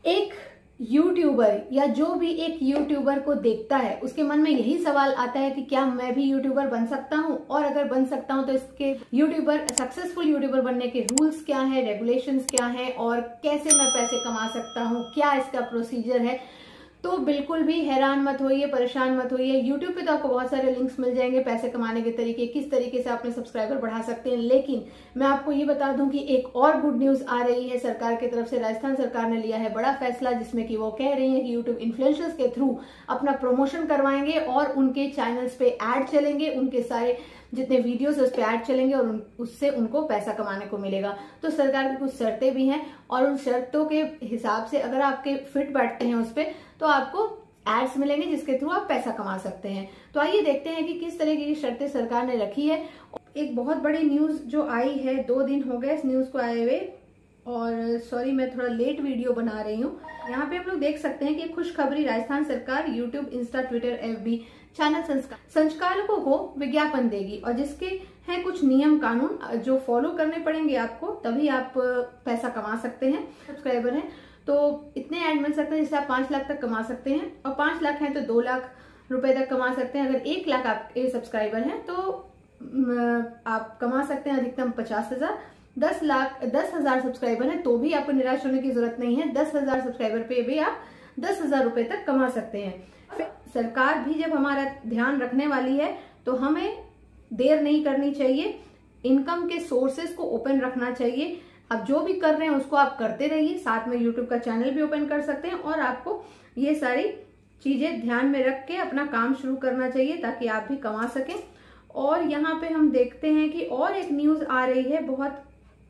एक यूट्यूबर या जो भी एक यूट्यूबर को देखता है उसके मन में यही सवाल आता है कि क्या मैं भी यूट्यूबर बन सकता हूं, और अगर बन सकता हूं तो इसके सक्सेसफुल यूट्यूबर बनने के रूल्स क्या है, रेगुलेशंस क्या है, और कैसे मैं पैसे कमा सकता हूं, क्या इसका प्रोसीजर है। तो बिल्कुल भी हैरान मत होइए, परेशान मत होइए। यूट्यूब पे तो आपको बहुत सारे लिंक्स मिल जाएंगे पैसे कमाने के तरीके, किस तरीके से अपने सब्सक्राइबर बढ़ा सकते हैं। लेकिन मैं आपको ये बता दूं कि एक और गुड न्यूज आ रही है सरकार की तरफ से। राजस्थान सरकार ने लिया है बड़ा फैसला, जिसमें कि वो कह रही है कि यूट्यूब इन्फ्लुएंसर्स के थ्रू अपना प्रमोशन करवाएंगे और उनके चैनल्स पे एड चलेंगे, उनके सारे जितने वीडियोस उस पे ऐड चलेंगे और उससे उनको पैसा कमाने को मिलेगा। तो सरकार की कुछ शर्तें भी हैं और उन शर्तों के हिसाब से अगर आपके फिट बैठते हैं उस पे तो आपको एड्स मिलेंगे जिसके थ्रू आप पैसा कमा सकते हैं। तो आइए देखते हैं कि किस तरीके की शर्तें सरकार ने रखी है। एक बहुत बड़ी न्यूज जो आई है, 2 दिन हो गए इस न्यूज को आए हुए, और सॉरी मैं थोड़ा लेट वीडियो बना रही हूँ। यहाँ पे हम लोग देख सकते हैं कि खुशखबरी, राजस्थान सरकार YouTube, Insta, Twitter, FB channel संचालकों को विज्ञापन देगी और जिसके हैं कुछ नियम कानून जो फॉलो करने पड़ेंगे आपको, तभी आप पैसा कमा सकते हैं। सब्सक्राइबर हैं तो इतने ऐड मिल सकते हैं जिससे आप 5 लाख तक कमा सकते हैं, और 5 लाख हैं तो 2 लाख रुपए तक कमा सकते हैं। अगर 1 लाख आपके सब्सक्राइबर हैं तो आप कमा सकते हैं अधिकतम 50,000। 10,000 सब्सक्राइबर हैं तो भी आपको निराश होने की जरूरत नहीं है। 10,000 सब्सक्राइबर पे भी आप 10,000 रुपए तक कमा सकते हैं। फिर सरकार भी जब हमारा ध्यान रखने वाली है तो हमें देर नहीं करनी चाहिए, इनकम के सोर्सेस को ओपन रखना चाहिए। अब जो भी कर रहे हैं उसको आप करते रहिए, साथ में यूट्यूब का चैनल भी ओपन कर सकते हैं, और आपको ये सारी चीजें ध्यान में रख के अपना काम शुरू करना चाहिए ताकि आप भी कमा सकें। और यहाँ पे हम देखते हैं कि और एक न्यूज आ रही है, बहुत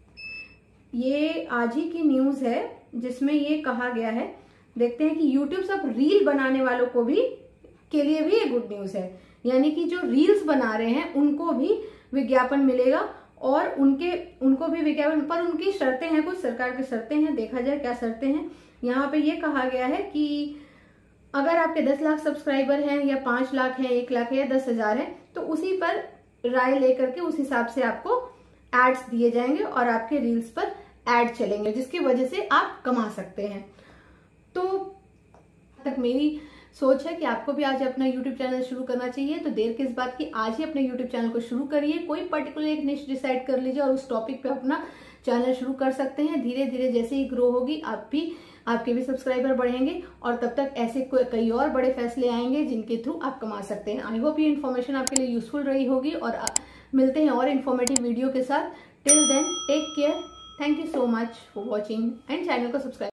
ये आज ही की न्यूज है जिसमें ये कहा गया है, देखते हैं कि यूट्यूब सब रील बनाने वालों को भी के लिए भी ये गुड न्यूज है। यानी कि जो रील्स बना रहे हैं उनको भी विज्ञापन मिलेगा और उनको भी विज्ञापन, पर उनकी शर्तें हैं, कुछ सरकार की शर्तें हैं, देखा जाए क्या शर्तें हैं। यहाँ पे ये कहा गया है कि अगर आपके 10 लाख सब्सक्राइबर हैं या 5 लाख हैं, 1 लाख है या 10,000 है तो उसी पर राय लेकर के उस हिसाब से आपको एड्स दिए जाएंगे और आपके रील्स पर एड चलेंगे जिसकी वजह से आप कमा सकते हैं। तो तक मेरी सोच है कि आपको भी आज अपना YouTube चैनल शुरू करना चाहिए, तो देर किस बात की, आज ही अपने YouTube चैनल को शुरू करिए। कोई पर्टिकुलर एक निश डिसाइड कर लीजिए और उस टॉपिक पे अपना चैनल शुरू कर सकते हैं। धीरे धीरे जैसे ही ग्रो होगी आपके भी सब्सक्राइबर बढ़ेंगे और तब तक ऐसे कई और बड़े फैसले आएंगे जिनके थ्रू आप कमा सकते हैं। आई होप ये इन्फॉर्मेशन आपके लिए यूजफुल रही होगी और मिलते हैं और इन्फॉर्मेटिव वीडियो के साथ। Till then take care, thank you so much for watching and channel को सब्सक्राइब